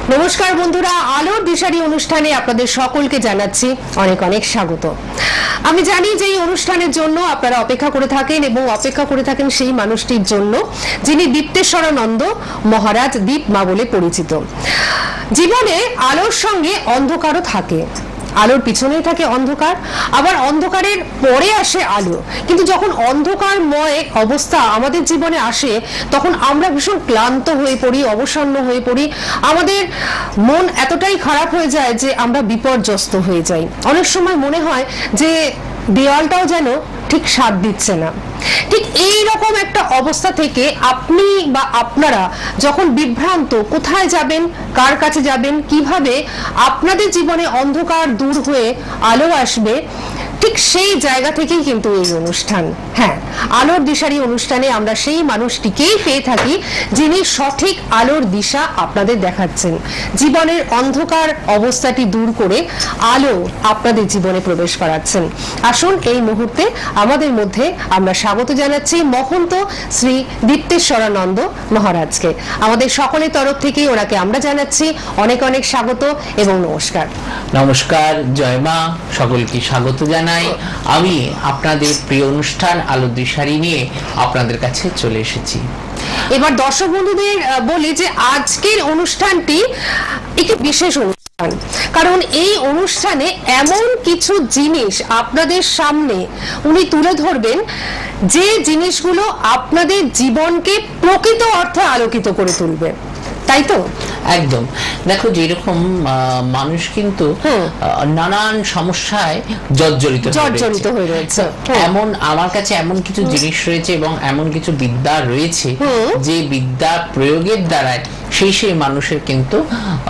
নমস্কার বন্ধুরা, আলোর দিশারি অনুষ্ঠানে আপনাদের সকলকে জানাচ্ছি অনেক অনেক স্বাগত। আমি জানি যে এই অনুষ্ঠানের জন্য আপনারা অপেক্ষা করে থাকেন এবং অপেক্ষা করে থাকেন সেই মানুষটির জন্য যিনি দীপ্তেশ্বরানন্দ মহারাজ দীপ মা বলে পরিচিত। জীবনে আলোর সঙ্গে অন্ধকারও থাকে, আলোর পিছনেই থাকে অন্ধকার, আবার অন্ধকারের পরে আসে আলো। কিন্তু যখন অন্ধকারময় অবস্থা আমাদের জীবনে আসে তখন আমরা ভীষণ ক্লান্ত হয়ে পড়ি, অবসন্ন হয়ে পড়ি, আমাদের মন এতটাই খারাপ হয়ে যায় যে আমরা বিপর্যস্ত হয়ে যাই। অনেক সময় মনে হয় যে দেওয়ালটাও যেন ঠিক সাথ দিচ্ছে না। ঠিক এই রকম একটা অবস্থা থেকে আপনি বা আপনারা যখন বিভ্রান্ত, কোথায় যাবেন, কার কাছে যাবেন, কিভাবে আপনাদের জীবনে অন্ধকার দূর হয়ে আলো আসবে, ঠিক সেই জায়গা থেকেই কিন্তু এই অনুষ্ঠান। হ্যাঁ, আলোর দিশারি অনুষ্ঠানে আমরা সেই মানুষটিকেই পেয়ে থাকি যিনি সঠিক আলোর দিশা আপনাদের দেখাচ্ছেন, জীবনের অন্ধকার অবস্থাটি দূর করে আলো আপনাদের জীবনে প্রবেশ করাচ্ছেন। আসুন এই মুহূর্তে আমাদের মধ্যে আমরা স্বাগত জানাচ্ছি মহন্ত শ্রী দীপ্তেশ্বরানন্দ মহারাজকে। আমাদের সকলের তরফ থেকে ওনাকে আমরা জানাচ্ছি অনেক অনেক স্বাগত এবং নমস্কার। নমস্কার, জয় মা, সকলকে স্বাগত জানাই। আমি আপনাদের প্রিয় অনুষ্ঠান আলোর দিশারি নিয়ে আপনাদের কাছে চলে এসেছি। এবার দর্শক বন্ধুদের বলি যে আজকের অনুষ্ঠানটি একটি বিশেষ অনুষ্ঠান, কারণ এই অনুষ্ঠানে এমন কিছু জিনিস আপনাদের সামনে উনি তুলে ধরবেন যে জিনিসগুলো আপনাদের জীবনকে প্রকৃত অর্থে আলোকিত করে তুলবে, তাই তো? একদম। দেখো, যেরকম মানুষ কিন্তু নানান সমস্যায় জর্জরিত হয়ে রয়েছে, এমন আমার কাছে এমন কিছু জিনিস রয়েছে এবং এমন কিছু বিদ্যা রয়েছে যে বিদ্যা প্রয়োগের দ্বারায় সেই মানুষের কিন্তু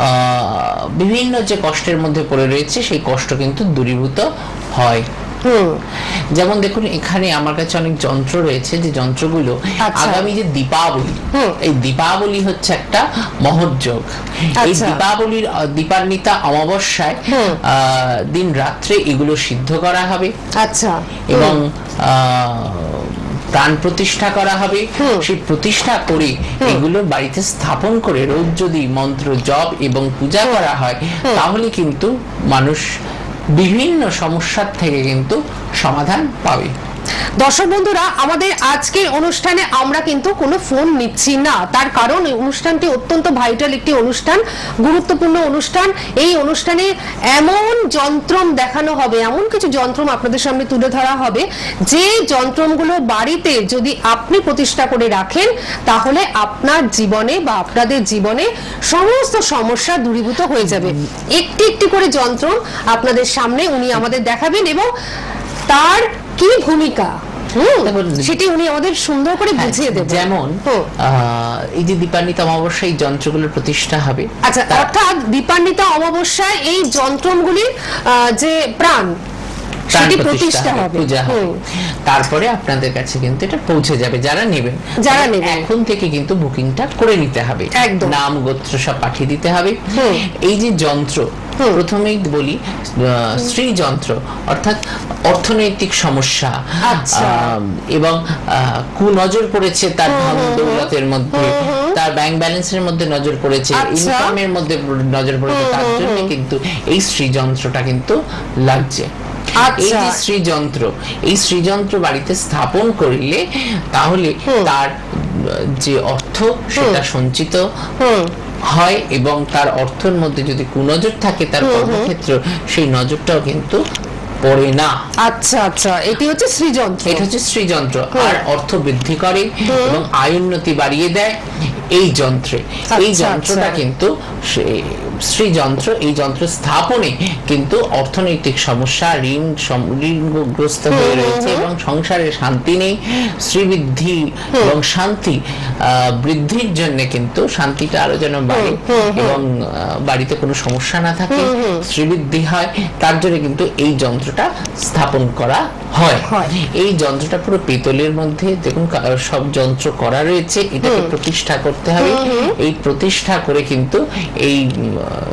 বিভিন্ন যে কষ্টের মধ্যে পড়ে রয়েছে সেই কষ্ট কিন্তু দূরীভূত হয়। যেমন দেখুন, এখানে আমার কাছে অনেক যন্ত্র রয়েছে, যে যন্ত্রগুলো আগামী যে দীপাবলি, এই দীপাবলি হচ্ছে একটা মহোৎযোগ। এই দীপাবলির দীপান্বিতা অমাবস্যায় দিন রাত্রে এগুলো সিদ্ধ করা হবে, এবং প্রাণ প্রতিষ্ঠা করা হবে। সেই প্রতিষ্ঠা করে এগুলো বাড়িতে স্থাপন করে রোজ যদি মন্ত্র জপ এবং পূজা করা হয় তাহলে কিন্তু মানুষ বিভিন্ন সমস্যার থেকে কিন্তু সমাধান পাবে। দর্শক বন্ধুরা, আমাদের আজকের অনুষ্ঠানে আমরা কিন্তু কোনো ফোন নিচ্ছি না, তার কারণ এই অনুষ্ঠানটি অত্যন্ত ভাইটাল একটি অনুষ্ঠান, গুরুত্বপূর্ণ অনুষ্ঠান। এই অনুষ্ঠানে এমন যন্ত্রম দেখানো হবে, এমন কিছু যন্ত্রম আপনাদের সামনে তুলে ধরা হবে যে যন্ত্রমগুলো বাড়িতে যদি আপনি প্রতিষ্ঠা করে রাখেন তাহলে আপনার জীবনে বা আপনাদের জীবনে সমস্ত সমস্যা দূরীভূত হয়ে যাবে। একটি একটি করে যন্ত্রম আপনাদের সামনে উনি আমাদের দেখাবেন এবং তার কি ভূমিকা সেটি উনি আমাদের সুন্দর করে বুঝিয়ে দেবেন। যেমন এই যে দীপান্বিতা অমাবস্যায় যন্ত্রগুলোর প্রতিষ্ঠা হবে, অর্থাৎ দীপান্বিতা অমাবস্যায় এই যন্ত্রগুলির যে প্রাণ প্রতিষ্ঠা হবে, পূজা হবে, তারপরে আপনাদের কাছে কিন্তু এটা পৌঁছে যাবে। যারা নেবেন এখন থেকে কিন্তু বুকিংটা করে নিতে হবে, নাম গোত্র সব পাঠিয়ে দিতে হবে। এই যে যন্ত্র, প্রথমেই বলি স্ত্রী যন্ত্র, অর্থাৎ অর্থনৈতিক সমস্যা এবং কুনজর পড়েছে তার ধন দৌলতের মধ্যে, তার ব্যাংক ব্যালেন্সের মধ্যে নজর পড়েছে, ইনকামের মধ্যে নজর পড়েছে, তার জন্য কিন্তু এই স্ত্রী যন্ত্রটা কিন্তু লাগছে। এই যে শ্রীযন্ত্র, এই শ্রীযন্ত্র বাড়িতে স্থাপন করলে তাহলে তার যে অর্থ সেটা সঞ্চিত হয় এবং তার অর্থের মধ্যে যদি কুনজর থাকে তার কর্মক্ষেত্র, সেই নজরটাও কিন্তু পড়ে না। এটি হচ্ছে শ্রীযন্ত্র। এটা হচ্ছে শ্রীযন্ত্র, আর অর্থ বৃদ্ধি করে এবং আয় উন্নতি বাড়িয়ে দেয় এই যন্ত্রে। এই যন্ত্রটা কিন্তু শ্রীযন্ত্র, এই যন্ত্র স্থাপনে কিন্তু অর্থনৈতিক সমস্যা, ঋণগ্রস্ত হয়ে রয়েছে এবং সংসারে শান্তি নেই, শ্রীবৃদ্ধি এবং শান্তি বৃদ্ধির জন্য কিন্তু শান্তিটা আরো যেন বাড়ে এবং বাড়িতে কোনো সমস্যা না থাকে, শ্রীবৃদ্ধি হয়, তার জন্য কিন্তু এই যন্ত্রটা স্থাপন করা হয়। এই যন্ত্রটা পুরো পিতলের মধ্যে দেখুন সব যন্ত্র করা রয়েছে, এটাকে প্রতিষ্ঠা করতে হবে। এই প্রতিষ্ঠা করে কিন্তু এই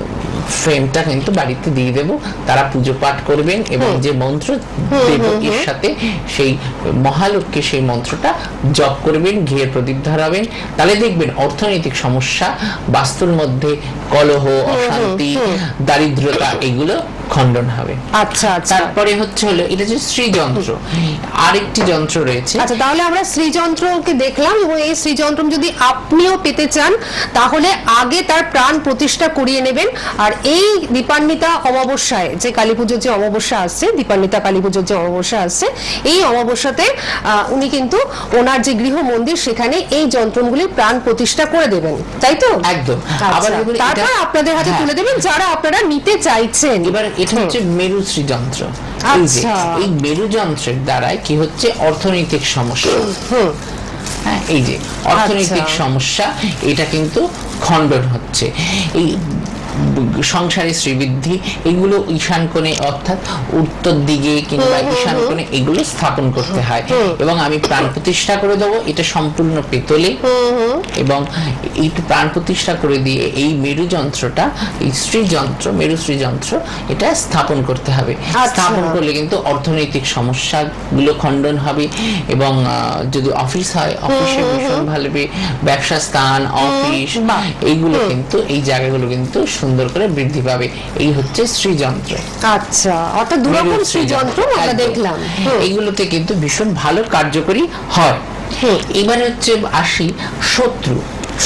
ফ্রেমটা কিন্তু বাড়িতে দিয়ে দেব, তারা পুজো পাঠ করবেন এবং যে মন্ত্র দেব এর সাথে সেই মহালক্ষ্মী সেই মন্ত্রটা জপ করবেন, ঘিয়ের প্রদীপ ধরাবেন, তাহলে দেখবেন অর্থনৈতিক সমস্যা, বাস্তুর মধ্যে কলহ, অশান্তি, দারিদ্রতা এগুলো খণ্ডন হবে। আচ্ছা আচ্ছা। তারপরে হলো এটা যে শ্রীযন্ত্র, আরেকটি যন্ত্র রয়েছে। আচ্ছা, তাহলে আমরা শ্রীযন্ত্রকে দেখলাম এবং এই শ্রীযন্ত্র যদি আপনিও পেতে চান তাহলে আগে তার প্রাণ প্রতিষ্ঠা করিয়ে নেবেন। আর এই দীপান্বিতা অমাবস্যায় যে কালী পুজোর যে অমাবস্যা আসছে, দীপান্বিতা কালী পুজোর যে অমাবস্যা আসছে, এই অমাবস্যাতে উনি কিন্তু ওনার যে গৃহ মন্দির সেখানে এই যন্ত্রগুলি প্রাণ প্রতিষ্ঠা করে দেবেন, তাই তো? একদম। আবার তারপর আপনাদের হাতে তুলে দেবেন যারা আপনারা নিতে চাইছেন। এবার এটা হচ্ছে মেরু শ্রীযন্ত্র। এই মেরু যন্ত্রের দ্বারাই কি হচ্ছে অর্থনৈতিক সমস্যা, হ্যাঁ, এই যে অর্থনৈতিক সমস্যা এটা কিন্তু খণ্ডন হচ্ছে। এই সংসারে শ্রীবৃদ্ধি এগুলো ঈশান কোণে অর্থাৎ উত্তর দিকে কিংবা ঈশান কোণে এগুলো স্থাপন করতে হয় এবং আমি প্রাণ প্রতিষ্ঠা করে দেবো। এটা সম্পূর্ণ পেতলে এবং এই প্রাণ প্রতিষ্ঠা করে দিয়ে এই মেরু যন্ত্রটা, এই শ্রীযন্ত্র, মেরু শ্রীযন্ত্র এটা স্থাপন করতে হবে। স্থাপন করলে কিন্তু অর্থনৈতিক সমস্যাগুলো খণ্ডন হবে এবং যদি অফিস হয় অফিসে ভীষণ ভালো, ব্যবসা স্থান, অফিস এইগুলো কিন্তু এই জায়গাগুলো কিন্তু সুন্দর করে বৃদ্ধি পাবে। এই হচ্ছে শ্রীযন্ত্র। আচ্ছা, অর্থাৎ দুরকম শ্রীযন্ত্র আমরা দেখলাম। এইগুলোতে কিন্তু ভীষণ ভালো কার্যকরী হয়। এবারে হচ্ছে আসি শত্রু।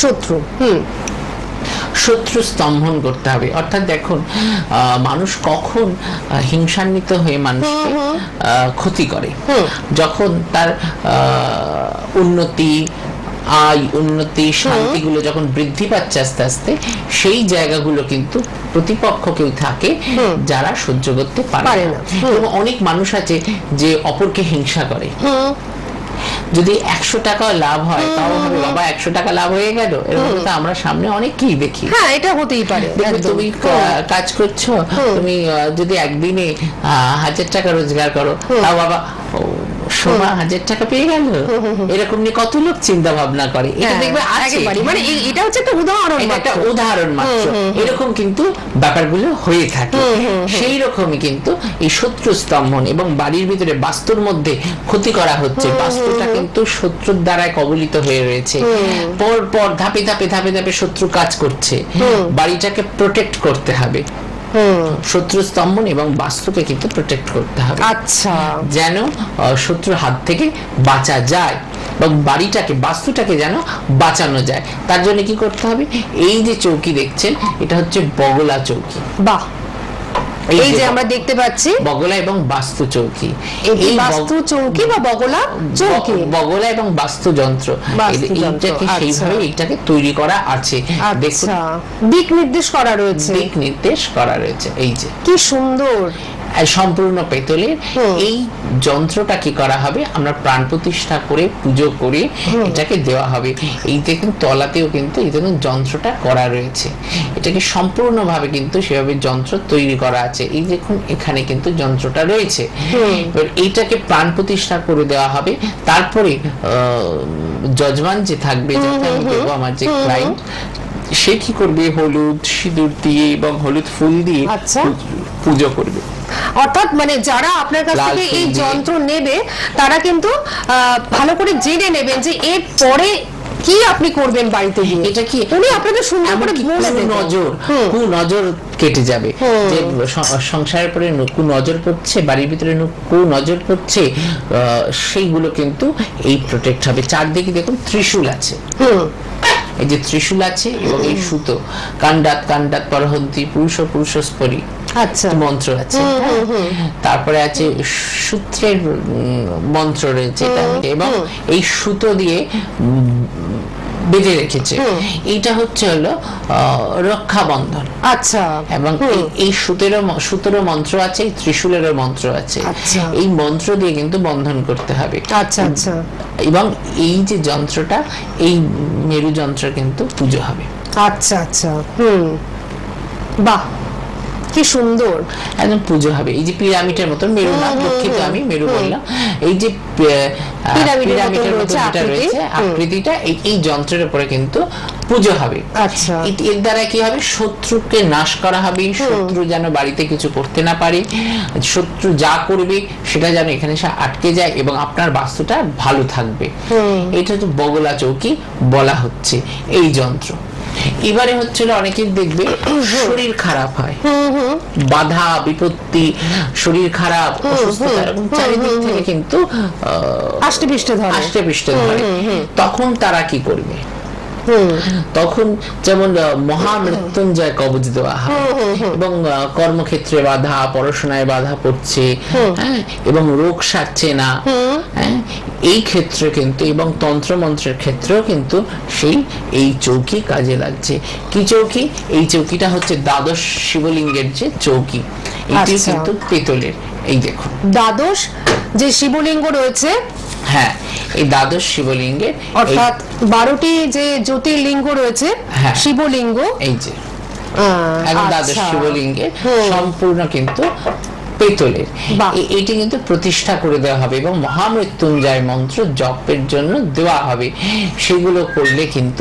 শত্রু স্তম্ভন করতে হবে। অর্থাৎ দেখুন মানুষ কখন হিংসান্বিত হয়ে মানুষকে ক্ষতি করে, যখন তার উন্নতি, আয়, উন্নতি, শান্তিগুলো যখন বৃদ্ধি পাচ্ছে আস্তে আস্তে, সেই জায়গাগুলো কিন্তু প্রতিপক্ষ কেউ থাকে যারা সহ্য করতে পারে না। এবং অনেক মানুষ আছে যে অপরকে হিংসা করে। যদি 100 টাকা লাভ হয় তাও হবে বাবা 100 টাকা লাভ হয়ে গেল, এরকম তো আমরা সামনে অনেকই দেখি। হ্যাঁ, এটা হতেই পারে। তুমি কাজ করছো, তুমি যদি একদিনে 1000 টাকা রোজগার করো তাও বাবা সোমা 1000 টাকা পেয়ে গেল, এরকম নিয়ে কত লোক চিন্তা ভাবনা করে। এটা দেখবে মানে এটা হচ্ছে একটা উদাহরণ, একটা উদাহরণ মাত্র। এরকম কিন্তু ব্যাপারগুলো হয়ে থাকে। সেই রকমই কিন্তু এই শত্রু স্তম্ভন এবং বাড়ির ভিতরে বাস্তুর মধ্যে ক্ষতি করা হচ্ছে, বাস্তুটা কিন্তু শত্রুর দ্বারা কবলিত হয়ে রয়েছে। পর পর ধাপে ধাপে ধাপে ধাপে শত্রু কাজ করছে, বাড়িটাকে প্রোটেক্ট করতে হবে। শত্রু স্তম্ভন এবং বাস্তুকে কিন্তু প্রোটেক্ট করতে হবে, আচ্ছা, যেন শত্রুর হাত থেকে বাঁচা যায় এবং বাড়িটাকে, বাস্তুটাকে যেন বাঁচানো যায়। তার জন্য কি করতে হবে? এই যে চৌকি দেখছেন এটা হচ্ছে বগলা চৌকি। বাহ, এই যে আমরা দেখতে পাচ্ছি বগলা এবং বাস্তু চৌকি। এই বাস্তু চৌকি বা বগলা চৌকি, বগলা এবং বাস্তু যন্ত্র, এইটাকে সেইভাবে এইটাকে তৈরি করা আছে। দেখুন দিক নির্দেশ করা রয়েছে, দিক নির্দেশ করা রয়েছে। এই যে কি সুন্দর, সম্পূর্ণ পেতলের। এই যন্ত্রটা কি করা হবে? আমরা প্রাণ প্রতিষ্ঠা করে পুজো করে এটাকে দেওয়া হবে। এই দেখুন তলাতেও কিন্তু এই দেখুন যন্ত্রটা করা রয়েছে। এটাকে সম্পূর্ণভাবে কিন্তু সেভাবে যন্ত্র তৈরি করা আছে। এই দেখুন এখানে কিন্তু যন্ত্রটা রয়েছে। এবার এইটাকে প্রাণ প্রতিষ্ঠা করে দেওয়া হবে। তারপরে যজমান যে থাকবে, যাতে আমি দেবো আমার যে ক্লায়েন্ট, সে কি করবে? হলুদ সিঁদুর দিয়ে এবং হলুদ ফুল দিয়ে পুজো করবে। অর্থাৎ মানে যারা আপনার কাছ থেকে এই যন্ত্র নেবে তারা কিন্তু ভালো করে জেনে নেবেন যে এর পরে কি আপনি করবেন বাড়িতে গিয়ে। এটা কি উনি আপনাদের সুন্দর করে বলে দেন, নজর কেটে যাবে যে সংসারের পরে নজর পড়ছে, বাড়ির ভিতরে নজর পড়ছে, সেইগুলো কিন্তু এই প্রোটেক্ট হবে। চারদিকে দেখুন ত্রিশূল আছে, এই যে ত্রিশূল আছে এবং এই সুতো কান্ডাত কান্ডাত পরহন্তি পুরুষস্পরি মন্ত্র আছে। তারপরে আছে সূত্রের মন্ত্র রয়েছে এবং এই সুতো দিয়ে বেঁধে রেখেছে। এইটা হচ্ছে হলো রক্ষা বন্ধন। আচ্ছা, এবং এই সুতেরও মন্ত্র আছে, এই ত্রিশূলেরও মন্ত্র আছে। এই মন্ত্র দিয়ে কিন্তু বন্ধন করতে হবে। আচ্ছা আচ্ছা। এবং এই যে যন্ত্রটা, এই মেরু যন্ত্র কিন্তু পুজো হবে। আচ্ছা আচ্ছা, বাহ, কি সুন্দর, একদম পুজো হবে। এই যে পিরামিডের মতন, মেরু না, দুঃখিত আমি মেরু বললাম, এই যে পিরামিডের মতো যেটা রয়েছে আকৃতিটা, এই যন্ত্রের উপরে কিন্তু পুজো হবে। আচ্ছা, এর দ্বারা কি হবে, শত্রুকে নাশ করা হবে, শত্রু যেন বাড়িতে কিছু করতে না পারে, শত্রু যা করবে সেটা যেন এখানে এসে আটকে যায় এবং আপনার বাস্তুটা ভালো থাকবে। এটা তো বগলা চৌকি বলা হচ্ছে এই যন্ত্র। এবারে হচ্ছিল অনেকের দেখবে শরীর খারাপ হয়, বাধা বিপত্তি, শরীর খারাপ, অসুস্থতা, এরকম চারিদিক থেকে কিন্তু আষ্টে পৃষ্ঠে ধরে। তখন তারা কি করবে, তখন যেমন মহামৃত্যুঞ্জয় কবচ দেওয়া হয় এবং কর্মক্ষেত্রে বাধা, পড়াশোনায় বাধা পড়ছে, এবং রোগ সারছে না, এই ক্ষেত্রে কিন্তু এবং তন্ত্র মন্ত্রের ক্ষেত্রেও কিন্তু এই চৌকি কাজে লাগছে। কি চৌকি? এই চৌকিটা হচ্ছে দ্বাদশ শিবলিঙ্গের যে চৌকি, এটি কিন্তু পেতলের। এই দেখুন দ্বাদশ যে শিবলিঙ্গ রয়েছে, হ্যাঁ, এই দ্বাদশ শিবলিঙ্গের অর্থাৎ 12টি যে জ্যোতির্লিঙ্গ রয়েছে, শিবলিঙ্গ, এই যে দ্বাদশ শিবলিঙ্গের সম্পূর্ণ কিন্তু পেতলের। এটি কিন্তু প্রতিষ্ঠা করে দেওয়া হবে এবং মহামৃত্যুঞ্জয় মন্ত্র জপের জন্য দেওয়া হবে। সেগুলো করলে কিন্তু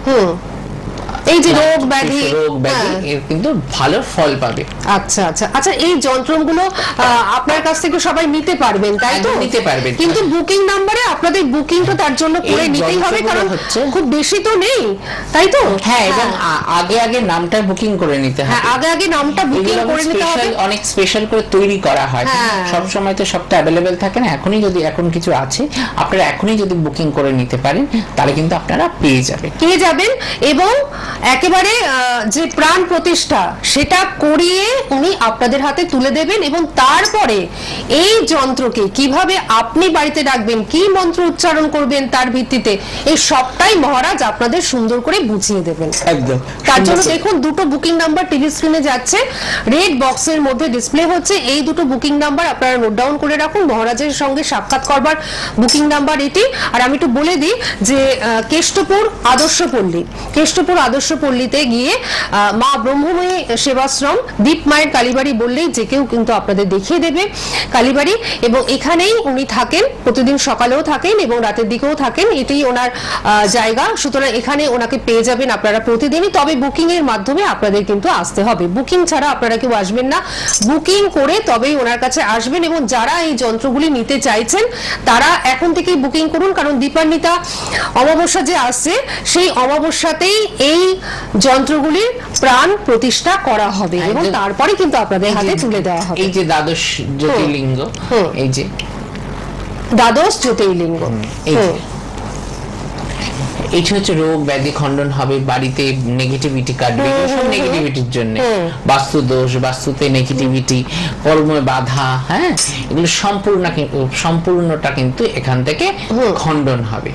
এই যে রোগ ব্যাধি এর কিন্তু ভালো ফল পাবে। আচ্ছা আচ্ছা আচ্ছা, এই যন্ত্রগুলো আপনার কাছ থেকে সবাই নিতে পারবেন, তাই তো? নিতে পারবেন, কিন্তু বুকিং নাম্বারে আপনাদের বুকিংটা তার জন্য করে নিতেই হবে, কারণ খুব বেশি তো নেই, তাই তো? হ্যাঁ, এবং আগে নামটা বুকিং করে নিতে হবে। আগে নামটা বুকিং করে নিতে হবে। অনেক স্পেশাল করে তৈরি করা হয়, সব সময় তো সবটা অ্যাভেলেবেল থাকে না। এখন কিছু আছে, আপনারা এখনই যদি বুকিং করে নিতে পারেন তাহলে কিন্তু আপনারা পেয়ে যাবেন এবং একেবারে যে প্রাণ প্রতিষ্ঠা সেটা করিয়ে উনি আপনাদের হাতে তুলে দেবেন এবং তারপরে এই যন্ত্রকে কিভাবে আপনি বাড়িতে রাখবেন, কি মন্ত্র উচ্চারণ করবেন, তার ভিত্তিতে এই সবটাই মহারাজ আপনাদের সুন্দর করে বুঝিয়ে দেবেন। একদম। তার জন্য দেখুন, দুটো বুকিং নাম্বার টিভি স্ক্রিনে যাচ্ছে, রেড বক্সের মধ্যে ডিসপ্লে হচ্ছে। এই দুটো বুকিং নাম্বার আপনারা নোট ডাউন করে রাখুন। মহারাজের সঙ্গে সাক্ষাৎ করবার বুকিং নাম্বার এটি। আর আমি একটু বলে দিই যে কেষ্টপুর আদর্শপল্লীতে গিয়ে মা ব্রহ্মময়ী সেবাশ্রম, দীপ মায়ের কালীবাড়ি বললেই যে কেউ কিন্তু আপনাদের দেখিয়ে দেবে কালীবাড়ি। এবং এখানেই উনি থাকেন, প্রতিদিন সকালেও থাকেন এবং রাতের দিকেও থাকেন, এটাই ওনার জায়গা। সুতরাং এখানে ওনাকে পেয়ে যাবেন আপনারা প্রতিদিনই। তবে বুকিং এর মাধ্যমে আপনাদের কিন্তু আসতে হবে, বুকিং ছাড়া আপনারা কেউ আসবেন না, বুকিং করে তবেই ওনার কাছে আসবেন। এবং যারা এই যন্ত্রগুলি নিতে চাইছেন তারা এখন থেকেই বুকিং করুন, কারণ দীপান্বিতা অমাবস্যা যে আসছে সেই অমাবস্যাতেই এই যন্ত্রগুলির প্রাণ প্রতিষ্ঠা করা হবে এবং তারপরে কিন্তু আপনাদের হাতে তুলে দেওয়া হবে। এই যে দ্বাদশ জ্যোতির্লিঙ্গ, এই যে দ্বাদশ জ্যোতির্লিঙ্গ, এটা হচ্ছে রোগ ব্যাধি খণ্ডন হবে, বাড়িতে নেগেটিভিটি কাটবে, সব নেগেটিভিটির জন্য, বাস্তু দোষ, বাস্তুতে নেগেটিভিটি, কর্মে বাধা, এগুলো সম্পূর্ণটা কিন্তু এখান থেকে খণ্ডন হবে।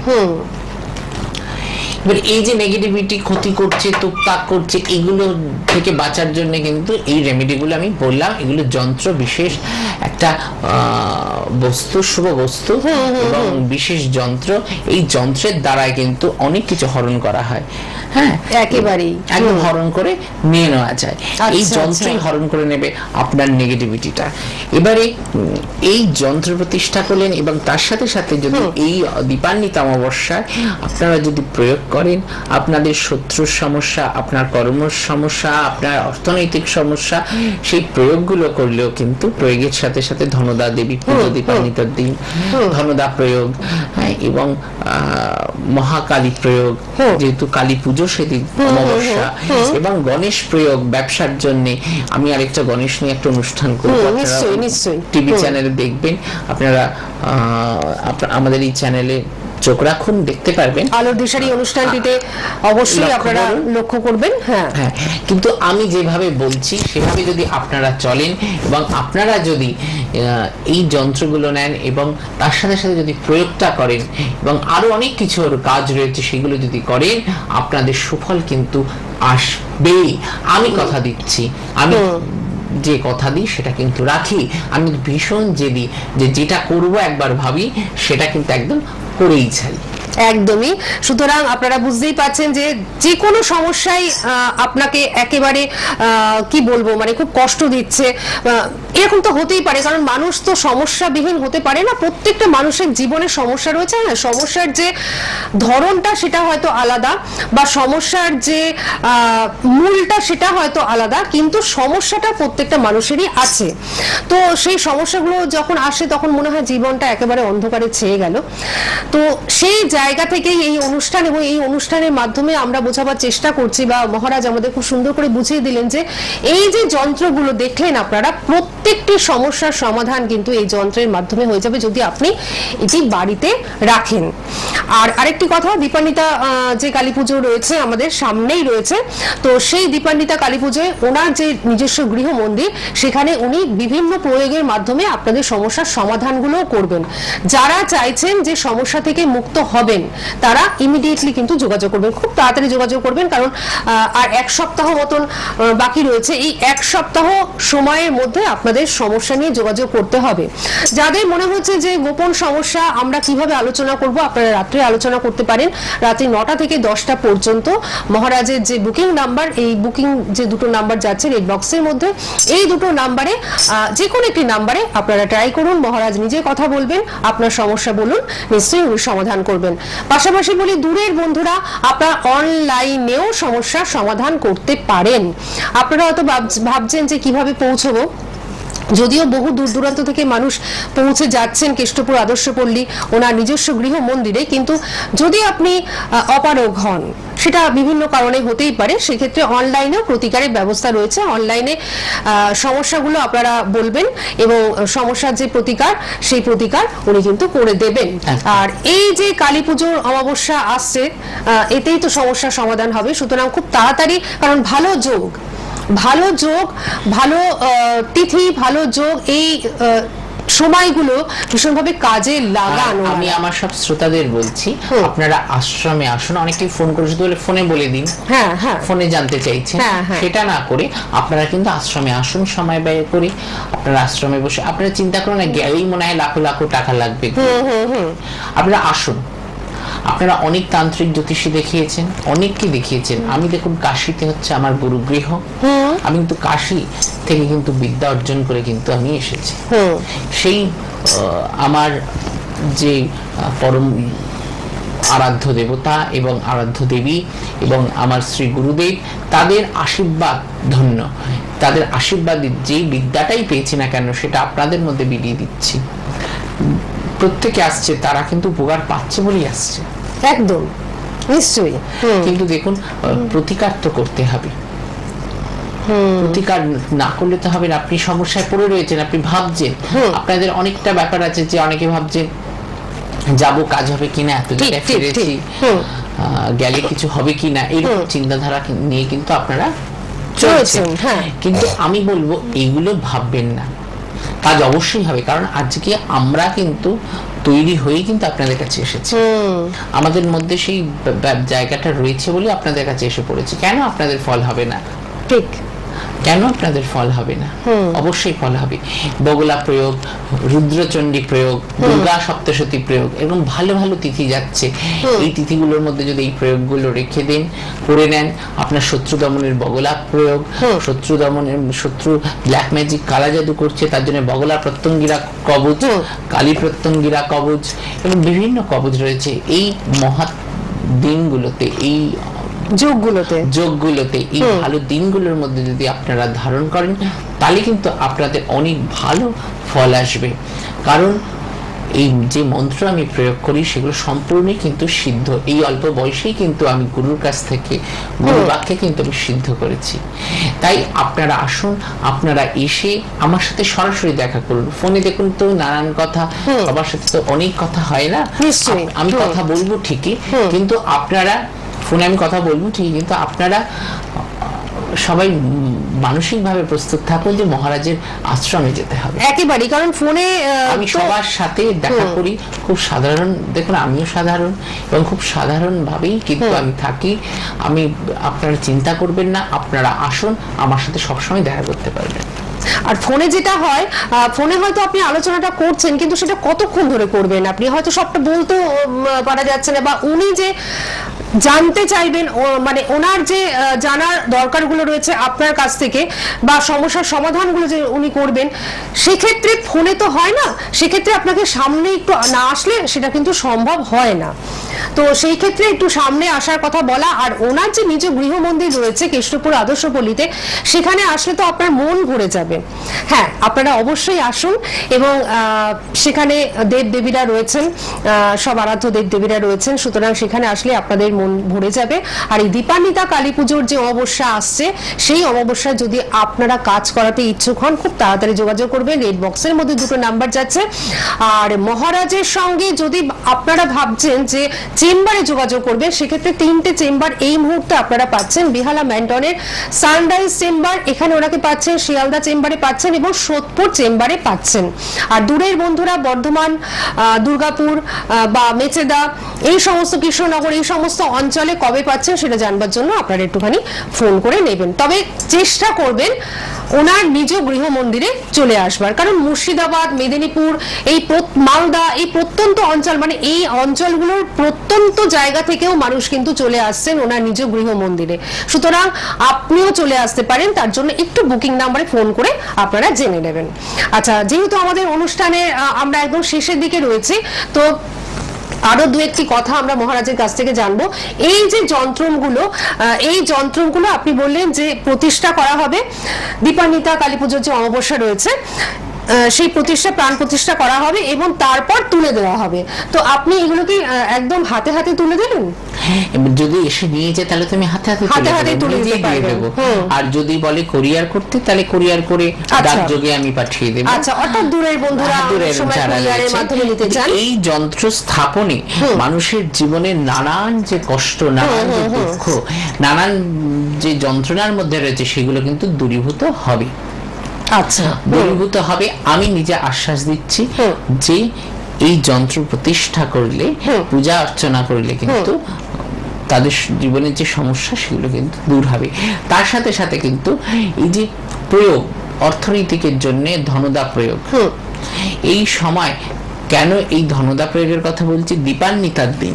এবার এই যে নেগেটিভিটি ক্ষতি করছে, তুকতাক করছে, এগুলো থেকে বাঁচার জন্য কিন্তু এই রেমেডিগুলো আমি বললাম, এগুলো যন্ত্র বিশেষ একটা বস্তু, শুভ বস্তু এবং বিশেষ যন্ত্র। এই যন্ত্রের দ্বারাই কিন্তু অনেক কিছু হরণ করা হয়, একেবারেই একদম হরণ করে নিয়ে নেওয়া যায়। এই যন্ত্রই হরণ করে নেবে আপনার নেগেটিভিটিটা। এবারে এই যন্ত্র প্রতিষ্ঠা করলেন এবং তার সাথে সাথে যদি এই দীপান্বিতা অমাবস্যায় আপনারা যদি প্রয়োগ করেন, আপনাদের শত্রুর সমস্যা, আপনার কর্ম সমস্যা, আপনার অর্থনৈতিক সমস্যা, সেই প্রয়োগগুলো করলেও কিন্তু প্রয়োগের সাথে সাথে ধনদা দেবী পুজো, দীপান্বিতার দিন ধনদা প্রয়োগ এবং মহাকালী প্রয়োগ, যেহেতু কালী পুজো সেদিন অমাবস্যা, এবং গণেশ প্রয়োগ ব্যবসার জন্য। আমি আরেকটা গণেশ নিয়ে একটা অনুষ্ঠান করবো, টিভি চ্যানেলে দেখবেন আপনারা, আমাদের এই চ্যানেলে চোখ রাখুন, দেখতে পারবেন। আলোর দিশারি অনুষ্ঠানটিতে অবশ্যই আপনারা লক্ষ্য করবেন। কিন্তু আমি যেভাবে বলছি সেভাবে যদি আপনারা চলেন এবং আপনারা যদি এই যন্ত্রগুলো নেন এবং তার সাথে সাথে যদি প্রয়োগটা করেন এবং আরো অনেক কিছু কাজ রয়েছে সেগুলো যদি করেন, আপনাদের সুফল কিন্তু আসবে। আমি কথা দিচ্ছি, আমি যে কথা দিই সেটা কিন্তু রাখি। আমি ভীষণ জেদি, যে যেটা করবো একবার ভাবি সেটা কিন্তু একদম করেই ছাড়ি। একদমই। সুতরাং আপনারা বুঝতেই পারছেন যে যে কোনো সমস্যায় আপনাকে একেবারে কি বলবো, মানে খুব কষ্ট দিচ্ছে, এরকম তো হতেই পারে, কারণ মানুষ তো সমস্যাবিহীন হতে পারে না। প্রত্যেকটা মানুষের জীবনে সমস্যা রয়েছে, না সমস্যার যে ধরনটা সেটা হয়তো আলাদা, বা সমস্যার যে মূলটা সেটা হয়তো আলাদা, কিন্তু সমস্যাটা প্রত্যেকটা মানুষেরই আছে। তো সেই সমস্যাগুলো যখন আসে তখন মনে হয় জীবনটা একেবারে অন্ধকারে ছেয়ে গেল। তো সেই জায়গা থেকেই এই অনুষ্ঠান, এবং এই অনুষ্ঠানের মাধ্যমে আমরা বোঝাবার চেষ্টা করছি, বা মহারাজ আমাদের খুব সুন্দর করে বুঝিয়ে দিলেন যে এই যে যন্ত্রগুলো দেখলেন আপনারা, প্রত্যেকটি সমস্যার সমাধান কিন্তু এই যন্ত্রের মাধ্যমে হয়ে যাবে যদি আপনি এটি বাড়িতে রাখেন। আর আরেকটি কথা, দীপান্বিতা যে কালী পুজো রয়েছে আমাদের সামনেই রয়েছে, তো সেই দীপান্বিতা কালী পুজোয় ওনার যে নিজস্ব গৃহ মন্দির, সেখানে উনি বিভিন্ন প্রয়োগের মাধ্যমে আপনাদের সমস্যার সমাধানগুলো করবেন। যারা চাইছেন যে সমস্যা থেকে মুক্ত হবেন তারা ইমিডিয়েটলি কিন্তু যোগাযোগ করবেন, খুব তাড়াতাড়ি যোগাযোগ করবেন, কারণ আর এক সপ্তাহ মতন বাকি রয়েছে। এই এক সপ্তাহ সময়ের মধ্যে আপনাদের সমস্যা নিয়ে যোগাযোগ করতে হবে। যাদের মনে হচ্ছে যে গোপন সমস্যা আমরা কিভাবে আলোচনা করব, আপনারা রাত্রে আলোচনা করতে পারেন, রাত্রি 9টা থেকে 10টা পর্যন্ত। মহারাজের যে বুকিং নাম্বার, এই বুকিং যে দুটো নাম্বার যাচ্ছে রেড বক্সের মধ্যে, এই দুটো নাম্বারে যে কোনো একটি নাম্বারে আপনারা ট্রাই করুন। মহারাজ নিজে কথা বলবেন, আপনার সমস্যা বলুন, নিশ্চয়ই উনি সমাধান করবেন। পাশাপাশি বলি, দূরের বন্ধুরা আপনারা অনলাইনেও সমস্যার সমাধান করতে পারেন। আপনারা হয়তো ভাবছেন যে কিভাবে পৌঁছবো, যদিও বহু দূর দূরান্ত থেকে মানুষ পৌঁছে যাচ্ছেন কেষ্টপুর আদর্শপল্লী ওনার নিজস্ব গৃহ মন্দিরে, কিন্তু যদি আপনি অপারগ হন, সেটা বিভিন্ন কারণে হতেই পারে, সেক্ষেত্রে অনলাইনেও প্রতিকারের ব্যবস্থা রয়েছে। অনলাইনে সমস্যাগুলো আপনারা বলবেন এবং সমস্যার যে প্রতিকার, সেই প্রতিকার উনি কিন্তু করে দেবেন। আর এই যে কালী পুজোর অমাবস্যা আসছে, এতেই তো সমস্যার সমাধান হবে। সুতরাং খুব তাড়াতাড়ি, কারণ ভালো যোগ, ভালো তিথি, ভালো যোগ, এই সময়গুলো ভীষণভাবে কাজে লাগান। আমি আমার সব শ্রোতাদের বলছি, আপনারা আশ্রমে আসুন। অনেকেই ফোন করে শুধু ফোনে বলে দিন, ফোনে জানতে চাইছেন, সেটা না করে আপনারা কিন্তু আশ্রমে আসুন সময় ব্যয় করে। আপনারা আশ্রমে বসে আপনারা চিন্তা করুন না গেলেই মনে হয় লাখো লাখো টাকা লাগবে। আপনারা আসুন। আপনারা অনেক তান্ত্রিক জ্যোতিষী দেখিয়েছেন, অনেককে দেখিয়েছেন। আমি দেখুন কাশিতে হচ্ছে আমার গুরুগৃহ, আমি কিন্তু কাশি থেকে কিন্তু বিদ্যা অর্জন করে কিন্তু আমি এসেছি। সেই আমার যে পরম আরাধ্য দেবতা এবং আরাধ্য দেবী এবং আমার শ্রী গুরুদেব, তাদের আশীর্বাদ ধন্য, তাদের আশীর্বাদ যেই বিদ্যাটাই পেয়েছি না কেন সেটা আপনাদের মধ্যে বিলিয়ে দিচ্ছি। প্রত্যেকে আসছে, তারা কিন্তু উপকার পাচ্ছে বলেই আসছে। একদম নিশ্চয়ই। কিন্তু দেখুন, প্রতিকার তো করতে হবে। প্রতিকার না করলে তো হবে না। আপনি সমস্যায় পড়ে রয়েছেন, আপনি ভাবছেন, আপনাদের অনেকটা ব্যাপার আছে যে অনেকে ভাবছেন যাবো, কাজ হবে কিনা, এত জায়গায় ফিরেছি, গেলে কিছু হবে কিনা, এইরকম চিন্তাধারা নিয়ে কিন্তু আপনারা চলছেন। কিন্তু আমি বলবো এইগুলো ভাববেন না, কাজ অবশ্যই হবে। কারণ আজকে আমরা কিন্তু তৈরি হয়েই কিন্তু আপনাদের কাছে এসেছি, আমাদের মধ্যে সেই জায়গাটা রয়েছে বলে আপনাদের কাছে এসে পড়েছি। কেন আপনাদের ফল হবে না? ঠিক, কেন আপনাদের ফল হবে না? অবশ্যই ফল হবে। বগলা প্রয়োগ, রুদ্রচণ্ডী প্রয়োগ, দুর্গা সপ্তশতী প্রয়োগ, এরকম ভালো ভালো তিথি যাচ্ছে। এই তিথিগুলোর মধ্যে যদি এই প্রয়োগগুলো রেখে দেন, করে নেন, আপনার শত্রু দমনের বগলা প্রয়োগ, শত্রু দমনের, শত্রু ব্ল্যাক ম্যাজিক কালা জাদু করছে, তার জন্য বগলা প্রত্যঙ্গিরা কবচ, কালী প্রত্যঙ্গিরা কবচ এবং বিভিন্ন কবচ রয়েছে। এই মহৎ দিনগুলোতে, এই যোগগুলোতে, এই ভালো দিনগুলোর মধ্যে যদি আপনারা ধারণ করেন, তাহলে কিন্তু আপনাদের অনেক ভালো ফল আসবে। কারণ এই যে মন্ত্র আমি প্রয়োগ করি সেগুলো সম্পূর্ণই কিন্তু সিদ্ধ। এই অল্প বয়সেই কিন্তু আমি গুরুর কাছ থেকে, গুরু বাক্যে কিন্তু আমি সিদ্ধ করেছি। তাই আপনারা আসুন, আপনারা এসে আমার সাথে সরাসরি দেখা করুন। ফোনে দেখুন তো নানান কথা, সবার সাথে তো অনেক কথা হয় না। আমি কথা বলবো ঠিকই, কিন্তু আপনারা ফোনে আমি কথা বলবো ঠিকই, কিন্তু আপনারা সবাই মানসিকভাবে প্রস্তুত থাকুন যে মহারাজের আশ্রমে যেতে হবে একেবারে। কারণ ফোনে আমি সবার সাথে দেখা করি, খুব সাধারণ, দেখুন আমিও সাধারণ এবং খুব সাধারণ ভাবেই কিন্তু আমি থাকি। আমি, আপনারা চিন্তা করবেন না, আপনারা আসুন, আমার সাথে সবসময় দেখা করতে পারবেন। আর ফোনে যেটা হয়, ফোনে হয়তো আপনি আলোচনাটা করছেন কিন্তু সেটা কতক্ষণ ধরে করবেন, আপনি হয়তো সবটা বলতেও পারা যাচ্ছে না, বা উনি যে জানতে চাইবেন মানে ওনার যে জানার দরকারগুলো রয়েছে আপনার কাছ থেকে বা সমস্যার সমাধানগুলো যে উনি করবেন, সেক্ষেত্রে ফোনে তো হয় না, সেক্ষেত্রে আপনাকে সামনে একটু না আসলে সেটা কিন্তু সম্ভব হয় না। তো সেই ক্ষেত্রে একটু সামনে আসার কথা বলা, আর ওনার যে নিজ গৃহমন্দির রয়েছে কৃষ্ণপুর আদর্শপল্লীতে, সেখানে আসলে তো আপনার মন ভরে যাবে। হ্যাঁ, আপনারা অবশ্যই আসুন, এবং সেখানে দেবদেবীরা রয়েছেন, সব আরাধ্য দেবদেবীরা রয়েছেন, সুতরাং সেখানে আসলে আপনাদের মন ভরে যাবে। আর এই দীপান্বিতা কালী পুজোর যে অমাবস্যা আসছে, সেই অমাবস্যায় যদি আপনারা কাজ করাতে ইচ্ছুক হন, খুব তাড়াতাড়ি যোগাযোগ করবেন। রেড বক্সের মধ্যে দুটো নাম্বার যাচ্ছে। আর মহারাজের সঙ্গে যদি আপনারা ভাবছেন যে চেম্বারে যোগাযোগ করবেন, সেক্ষেত্রে 3টে চেম্বার এই মুহূর্তে আপনারা পাচ্ছেন। বেহালা ম্যান্টনের সানরাইজ চেম্বার, এখানে ওনাকে পাচ্ছেন, শিয়ালদা চেম্বারে পাচ্ছেন এবং সোদপুর চেম্বারে পাচ্ছেন। আর দূরের বন্ধুরা বর্ধমান, দুর্গাপুর বা মেচেদা, এই সমস্ত কৃষ্ণনগর, এই সমস্ত অঞ্চলে কবে পাচ্ছেন সেটা জানবার জন্য আপনারা একটুখানি ফোন করে নেবেন। তবে চেষ্টা করবেন ওনার নিজ গৃহ মন্দিরে চলে আসবার, কারণ মুর্শিদাবাদ, মেদিনীপুর, এই মালদা, এই প্রত্যন্ত অঞ্চল, মানে এই অঞ্চলগুলোর প্রত্যন্ত জায়গা থেকেও মানুষ কিন্তু চলে আসছেন ওনার নিজ গৃহ মন্দিরে। সুতরাং আপনিও চলে আসতে পারেন, তার জন্য একটু বুকিং নাম্বারে ফোন করে আপনারা জেনে নেবেন। আচ্ছা, যেহেতু আমাদের অনুষ্ঠানে আমরা একদম শেষের দিকে রয়েছি, তো আরো দু একটি কথা আমরা মহারাজের কাছ থেকে জানবো। এই যে যন্ত্রগুলো, এই যন্ত্রগুলো আপনি বললেন যে প্রতিষ্ঠা করা হবে, দীপান্বিতা কালী পুজোর যে অমাবস্যা রয়েছে সেই প্রাণ প্রতিষ্ঠা করা হবে এবং তারপর তুলে দেওয়া হবে। তো আপনি এগুলো কি একদম হাতে হাতে তুলে দেবেন? যদি এসে নিয়ে যায় তাহলে তুমি হাতে হাতে তুলে দেবো, আর যদি বলে কোরিয়ার করতে তাহলে কোরিয়ার করে ডাকযোগে আমি পাঠিয়ে দেবো। আচ্ছা, অর্থাৎ দূরের বন্ধুরা মাধ্যমে নিতে চান। এই যন্ত্র স্থাপনে মানুষের জীবনে নানান যে কষ্ট, নানান যে দুঃখ, নানান যে যন্ত্রণার মধ্যে রয়েছে, সেগুলো কিন্তু দূরীভূত হবে। আচ্ছা, দূরীভূত হবে, আমি নিজে আশ্বাস দিচ্ছি যে এই যন্ত্র প্রতিষ্ঠা করলে, পূজা অর্চনা করলে কিন্তু তাদের জীবনের যে সমস্যা সেগুলো কিন্তু দূর হবে। তার সাথে সাথে কিন্তু এই যে প্রয়োগ, অর্থনৈতিকের জন্য ধনদা প্রয়োগ, এই সময় কেন এই ধনদা প্রয়োগের কথা বলছি? দীপান্বিতার দিন,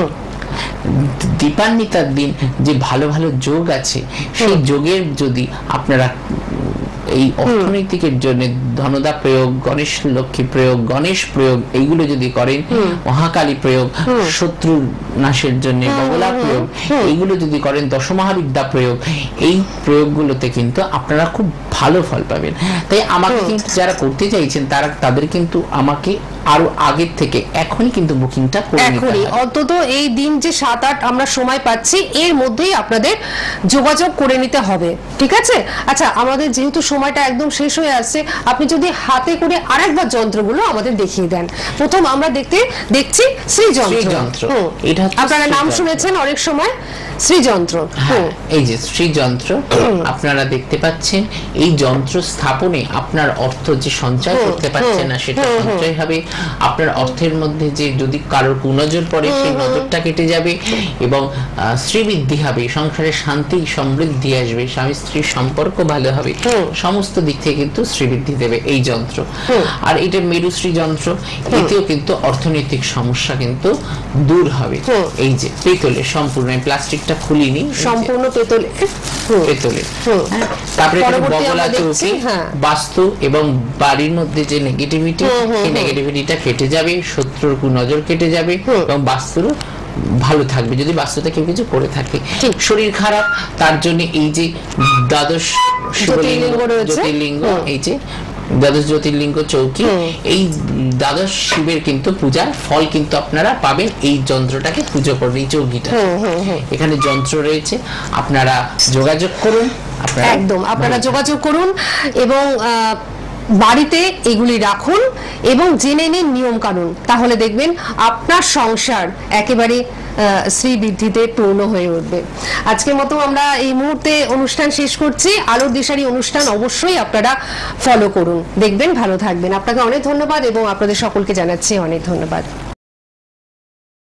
দীপান্বিতার দিন যে ভালো ভালো যোগ আছে, সেই যোগের যদি আপনারা এই অর্থনৈতিকের জন্য ধনদা প্রয়োগ, গণেশ লক্ষ্মী প্রয়োগ, গণেশ প্রয়োগ, এইগুলো যদি করেন, মহাকালী প্রয়োগ, শত্রু নাশের জন্য বগলা প্রয়োগ, এইগুলো যদি করেন, দশমহাবিদ্যা প্রয়োগ, এই প্রয়োগগুলোতে কিন্তু আপনারা খুব ভালো ফল পাবেন। তাই আমাকে কিন্তু যারা করতে চাইছেন তাদের কিন্তু আমাকে আরো আগের থেকে এখনই কিন্তু বুকিংটা করে নিতে হবে। অন্তত এই দিন যে 7-8 আমরা সময় পাচ্ছি, এর মধ্যেই আপনাদের যোগাযোগ করে নিতে হবে, ঠিক আছে? আচ্ছা, আমাদের যেহেতু সময়টা একদম শেষ হয়ে আসছে, আপনি যদি হাতে করে আরেকবার যন্ত্রগুলো আমাদের দেখিয়ে দেন। প্রথম আমরা দেখছি শ্রীযন্ত্র। এটা আপনারা নাম শুনেছেন অনেক সময়, শ্রীযন্ত্র। এই যে শ্রীযন্ত্র আপনারা দেখতে পাচ্ছেন, এই যন্ত্র স্থাপনে আপনার অর্থ যে সঞ্চয় করতে পারছেন না, সেটা সঞ্চয় হবে। আপনার অর্থের মধ্যে যে যদি কারোর কুনজর পড়ে, সেই নজরটা কেটে যাবে এবং শ্রীবৃদ্ধি হবে, সংসারে শান্তি সমৃদ্ধি আসবে, স্বামী স্ত্রীর সম্পর্ক ভালো হবে, সমস্ত দিক থেকে কিন্তু শ্রীবৃদ্ধি দেবে এই যন্ত্র। আর এটা মেরুশ্রী যন্ত্র, এতেও কিন্তু অর্থনৈতিক সমস্যা কিন্তু দূর হবে। এই যে পেতলে, সম্পূর্ণ প্লাস্টিকটা খুলিনি, সম্পূর্ণ পেতলে। তারপরে বগলা চৌকি, বাস্তু এবং বাড়ির মধ্যে যে নেগেটিভিটি, সেই নেগেটিভিটিটা কেটে যাবে, শত্রুর কুনজর কেটে যাবে এবং বাস্তুর ভালো থাকবে যদি বাস্তুতে কেউ কিছু করে থাকে। শরীর খারাপ, তার জন্য এই যে দ্বাদশ জ্যোতির্লিঙ্গ, এই যে দ্বাদশ জ্যোতির্লিঙ্গ চৌকি, এই দ্বাদশ শিবের কিন্তু পূজার ফল কিন্তু আপনারা পাবেন এই যন্ত্রটাকে পুজো করবেন, এই চৌকিটা। এখানে যন্ত্র রয়েছে, আপনারা যোগাযোগ করুন, আপনারা যোগাযোগ করুন এবং বাড়িতে এগুলি রাখুন এবং জেনে নিন নিয়ম কানুন, তাহলে দেখবেন আপনার সংসার একেবারে শ্রীবৃদ্ধিতে পূর্ণ হয়ে উঠবে। আজকের মতো আমরা এই মুহূর্তে অনুষ্ঠান শেষ করছি। আলোর দিশারি অনুষ্ঠান অবশ্যই আপনারা ফলো করুন, দেখবেন ভালো থাকবেন। আপনাকে অনেক ধন্যবাদ এবং আপনাদের সকলকে জানাচ্ছি অনেক ধন্যবাদ।